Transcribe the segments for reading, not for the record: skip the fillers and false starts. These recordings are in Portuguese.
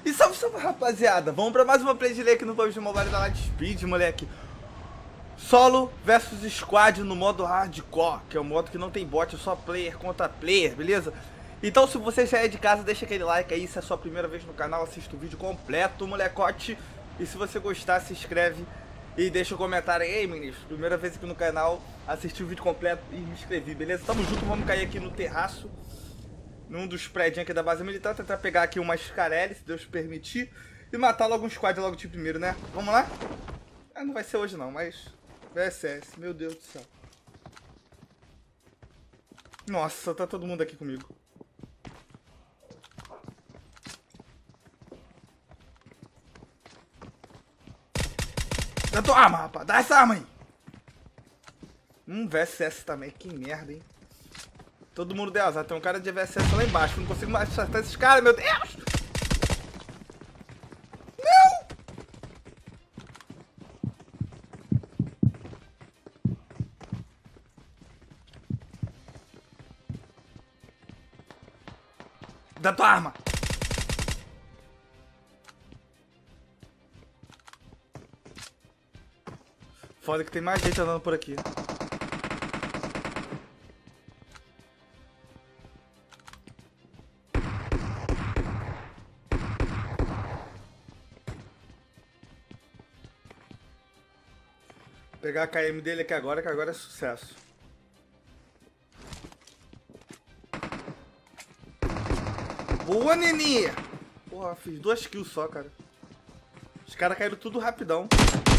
E salve, salve, rapaziada. Vamos pra mais uma play de lei aqui no PUBG Mobile da Lightspeed, moleque. Solo versus squad no modo hardcore, que é o modo que não tem bot, é só player contra player, beleza? Então se você já é de casa, deixa aquele like aí, se é a sua primeira vez no canal, assista o vídeo completo, molecote. E se você gostar, se inscreve e deixa um comentário aí. Ei, meninos, primeira vez aqui no canal, assisti o vídeo completo e me inscrevi, beleza? Tamo junto, vamos cair aqui no terraço, num dos prédios aqui da base militar, tentar pegar aqui uma Scarelli, se Deus permitir, e matar logo um squad logo de primeiro, né? Vamos lá? Não vai ser hoje não, mas VSS, meu Deus do céu. Nossa, tá todo mundo aqui comigo. Dá tua arma, rapaz, dá essa arma aí. VSS também, que merda, hein? Todo mundo deu azar, tem um cara de VSS lá embaixo, não consigo mais acertar esses caras, meu Deus! Não! Dá tua arma! Foda que tem mais gente andando por aqui. Vou pegar a KM dele aqui agora, que agora é sucesso. Boa, Neni! Porra, fiz 2 kills só, cara. Os caras caíram tudo rapidão.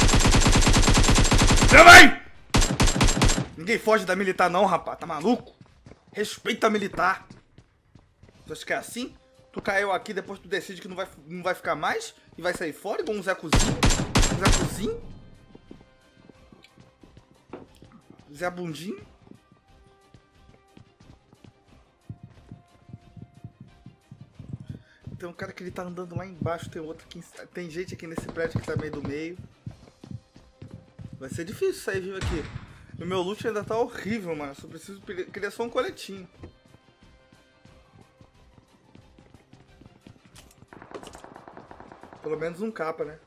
Vem! Ninguém foge da militar não, rapaz. Tá maluco? Respeita a militar. Tu acha que é assim? Tu caiu aqui, depois tu decide que não vai ficar mais e vai sair fora igual um Zecozinho? Zecozinho? Zé Bundinho? Tem um cara que ele tá andando lá embaixo, tem outro aqui, tem gente aqui nesse prédio que tá meio do meio. Vai ser difícil sair vivo aqui. O meu loot ainda tá horrível, mano. Só preciso queria só um coletinho. Pelo menos um capa, né?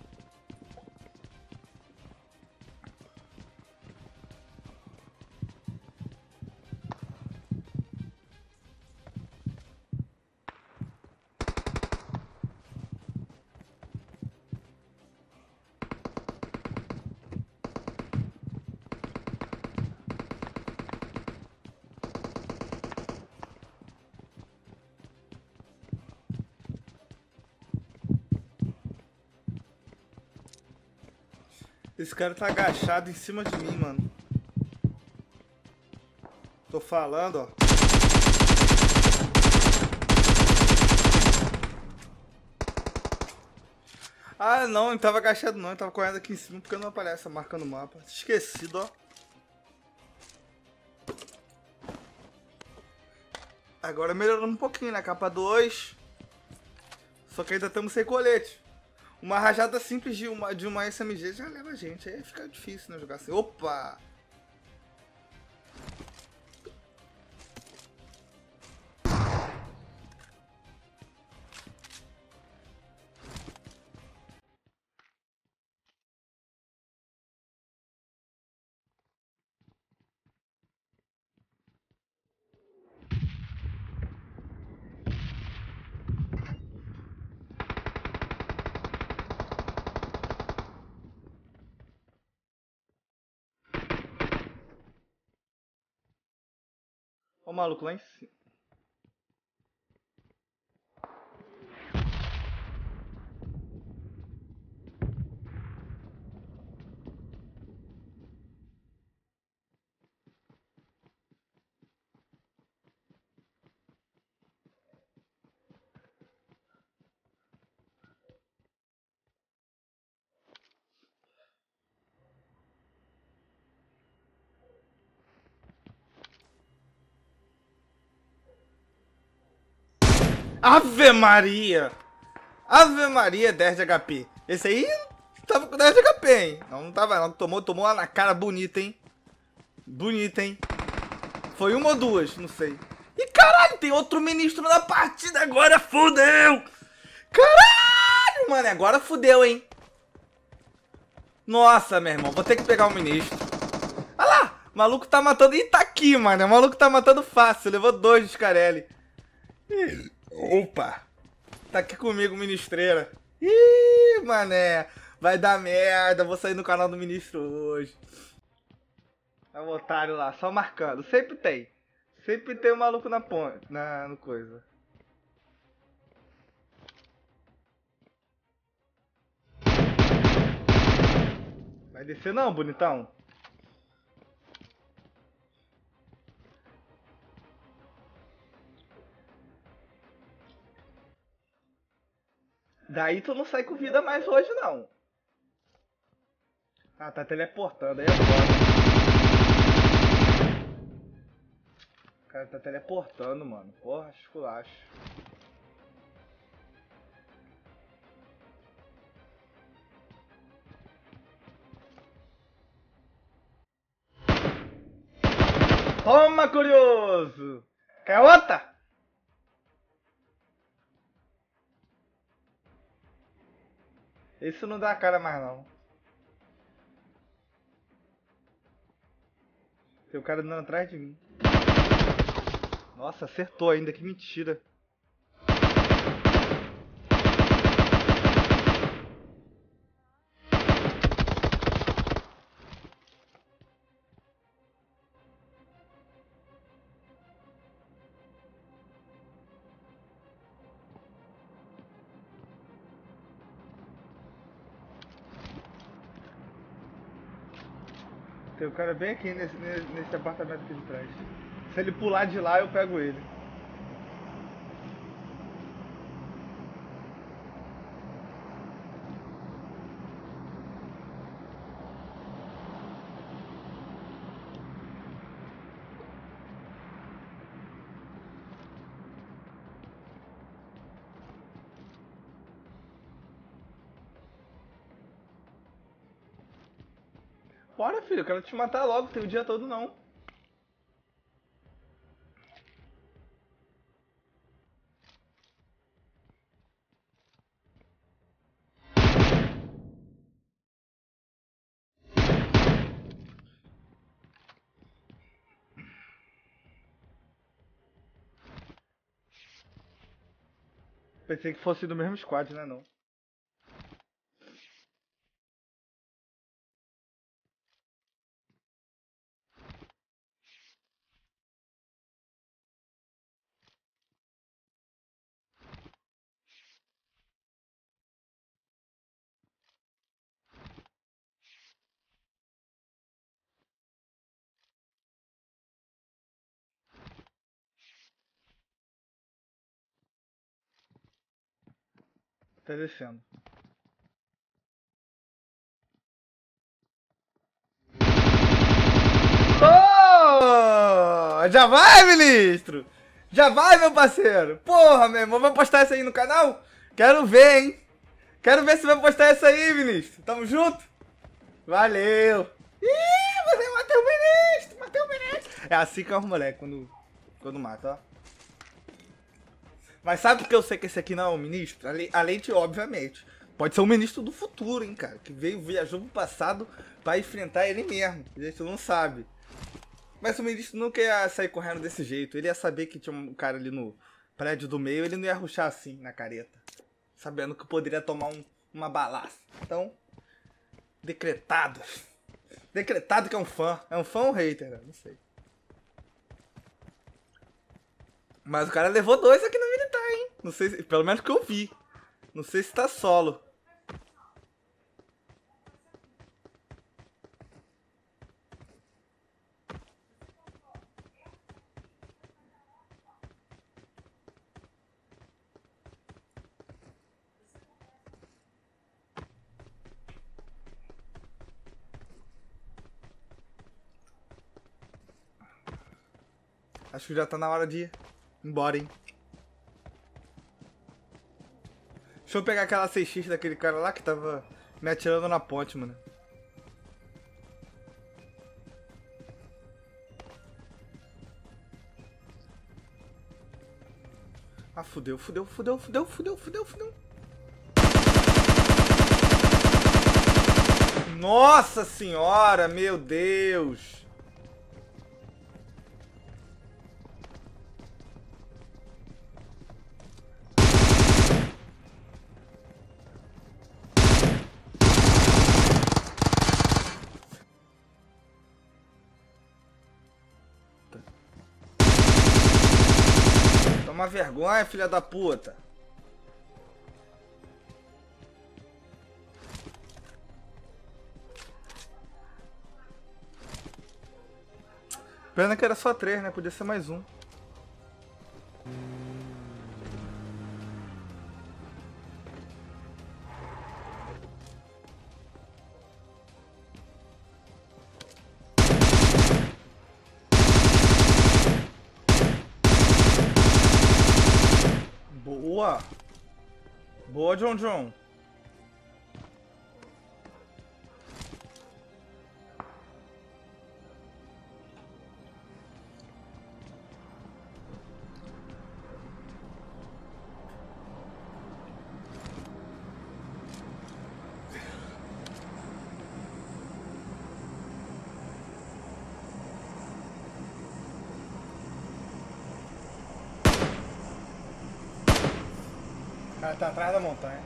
Esse cara tá agachado em cima de mim, mano. Tô falando, ó. Ah, não, ele tava agachado não. Ele tava correndo aqui em cima porque não aparece a marca no mapa. Esquecido, ó. Agora melhorando um pouquinho, né? Capa 2. Só que ainda estamos sem colete. Uma rajada simples de uma SMG já leva a gente. Aí fica difícil, né? Jogar assim. Opa! Ó o maluco lá em cima. Ave Maria! Ave Maria, 10 de HP. Esse aí tava com 10 de HP, hein? Não tava não. Tomou lá na cara bonita, hein? Bonita, hein? Foi uma ou duas, não sei. E caralho, tem outro ministro na partida agora, fudeu! Caralho! mano, agora fudeu, hein? Nossa, meu irmão, vou ter que pegar o ministro. Olha lá, o maluco tá matando. Ih, tá aqui, mano. O maluco tá matando fácil. Levou 2 de Scarelli. Opa. Tá aqui comigo, ministreira. Ih, mané. Vai dar merda. Vou sair no canal do ministro hoje. É o otário lá, só marcando. Sempre tem. Sempre tem um maluco na ponte. No coisa. Vai descer não, bonitão? Daí tu não sai com vida mais hoje, não. Ah, tá teleportando, aí é foda. O cara tá teleportando, mano. Porra, esculacho. Toma, curioso! Quer outra? Isso não dá cara mais, não. Tem o cara andando atrás de mim. Nossa, acertou ainda, que mentira. Tem um cara bem aqui nesse apartamento aqui de trás. Se ele pular de lá, eu pego ele. Bora, filho, eu quero te matar logo, tem o dia todo não. Pensei que fosse do mesmo squad, né não. Tá descendo. Oh! Já vai, ministro? Já vai, meu parceiro? Porra, meu irmão, vai postar isso aí no canal? Quero ver, hein? Quero ver se vai postar isso aí, ministro. Tamo junto? Valeu! Ih, você matou o ministro! Matei o ministro! É assim que é os moleques quando mata, ó. Mas sabe por que eu sei que esse aqui não é o ministro? Além de, obviamente, pode ser o ministro do futuro, hein, cara. Que viajou pro passado pra enfrentar ele mesmo. A gente não sabe. Mas o ministro nunca ia sair correndo desse jeito. Ele ia saber que tinha um cara ali no prédio do meio. Ele não ia rushar assim, na careta. Sabendo que poderia tomar uma balaça. Então, decretado. Decretado que é um fã. É um fã ou um hater? Não sei. Mas o cara levou 2 aqui no militar, hein? Não sei se, pelo menos que eu vi. Não sei se tá solo. Acho que já tá na hora de ir embora, hein? Deixa eu pegar aquela 6x daquele cara lá que tava me atirando na ponte, mano. Ah, fudeu. Nossa senhora, meu Deus. Toma vergonha, filha da puta. Pena que era só 3, né? Podia ser mais um. Boa! Boa, John John. O cara tá atrás da montanha.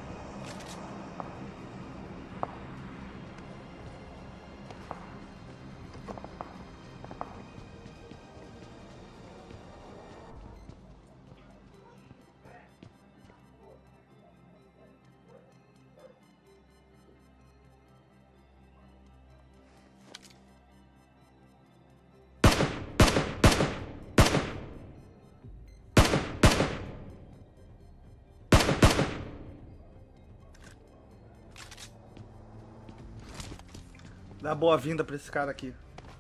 Dá boa-vinda pra esse cara aqui.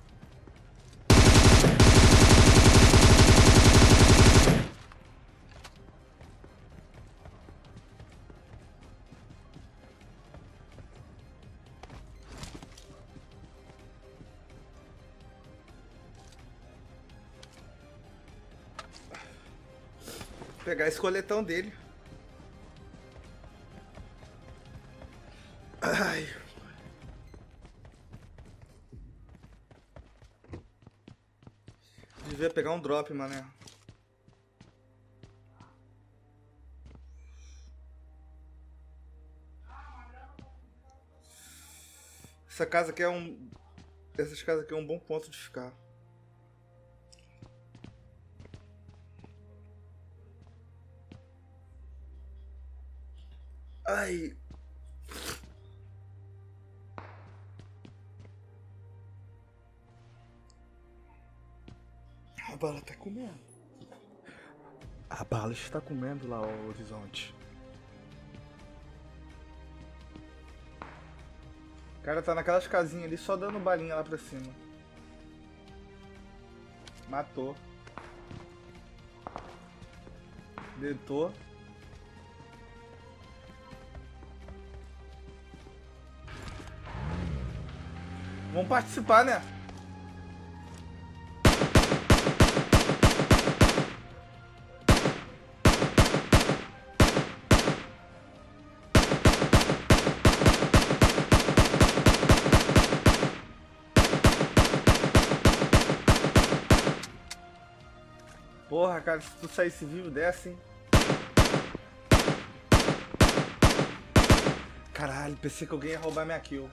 Vou pegar esse coletão dele. Ai. Devia pegar um drop, mané. Essa casa aqui é um... Essas casas aqui é um bom ponto de ficar. Ai. A bala tá comendo. A bala está comendo lá o horizonte. O cara tá naquelas casinhas ali só dando balinha lá pra cima. Matou. Deitou. Vamos participar, né? Porra, cara, se tu saísse vivo dessa, hein? Caralho, pensei que alguém ia roubar minha kill.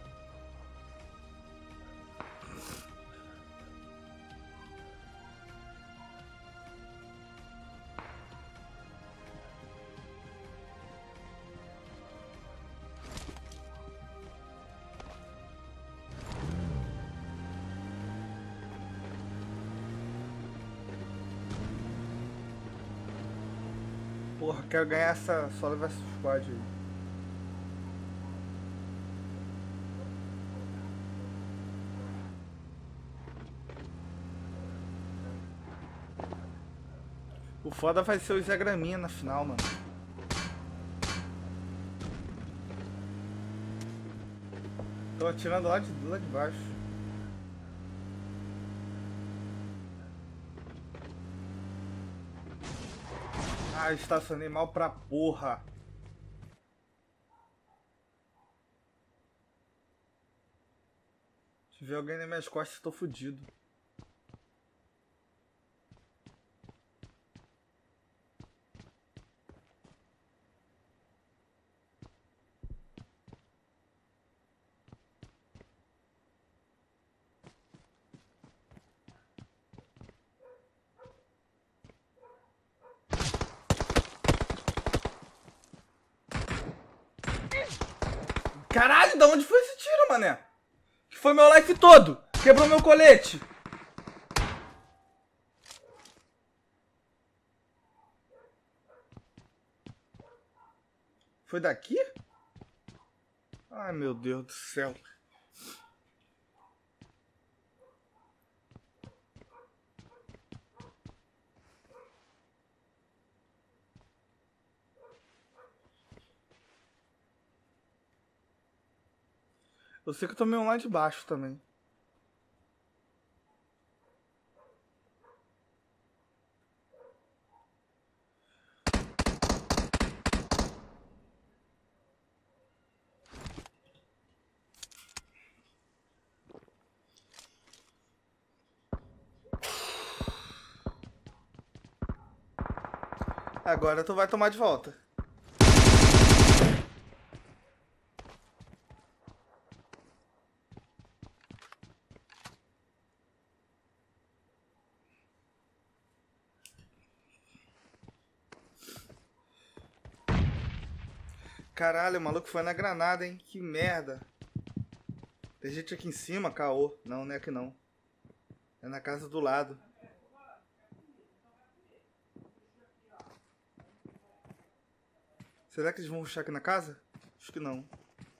Porra, quero ganhar essa solo vs squad aí. O foda vai ser o Zé Graminha na final, mano. Tô atirando lá de baixo. Ah, estacionei mal pra porra. Se ver alguém nas minhas costas, eu tô fudido. Caralho, da onde foi esse tiro, mané? Que foi meu life todo. Quebrou meu colete. Foi daqui? Ai, meu Deus do céu. Eu sei que eu tomei um lá de baixo também. Agora tu vai tomar de volta. Caralho, o maluco foi na granada, hein? Que merda. Tem gente aqui em cima, caô. Não, não é aqui não. É na casa do lado. Será que eles vão rushar aqui na casa? Acho que não.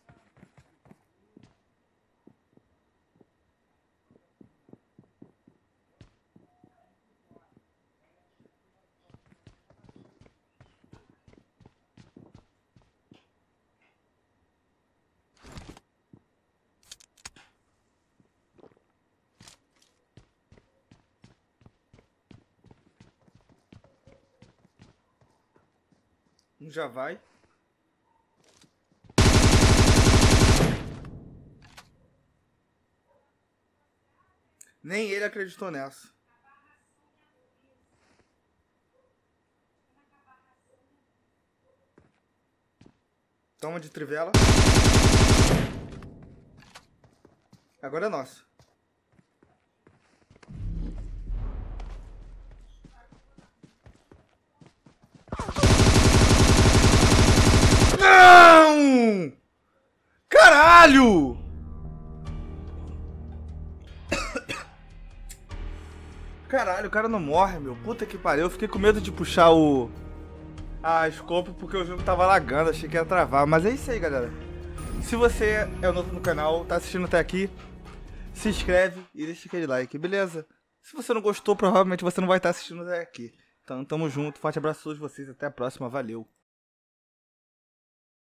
Um já vai. Nem ele acreditou nessa. Toma de trivela. Agora é nosso. Não! Caralho! Caralho, o cara não morre, meu. Puta que pariu. Eu fiquei com medo de puxar a scope porque o jogo tava lagando. Achei que ia travar. Mas é isso aí, galera. Se você é novo no canal, tá assistindo até aqui, se inscreve e deixa aquele like, beleza? Se você não gostou, provavelmente você não vai estar assistindo até aqui. Então, tamo junto. Forte abraço a todos vocês. Até a próxima. Valeu.